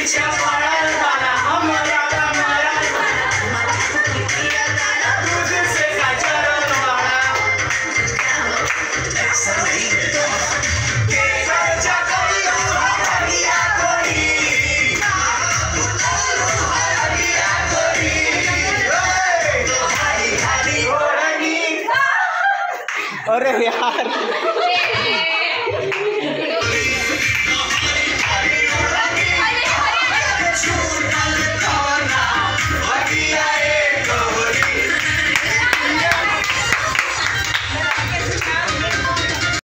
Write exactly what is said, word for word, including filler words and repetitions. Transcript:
पीछे पड़ल बाड़ा हमरा मरल बाड़ा तुझसे का चरल बाड़ा ऐसा नहीं के खर्चा करियो हरिया गोरी हरिया गोरी हरी हरी ओढ़नी। अरे यार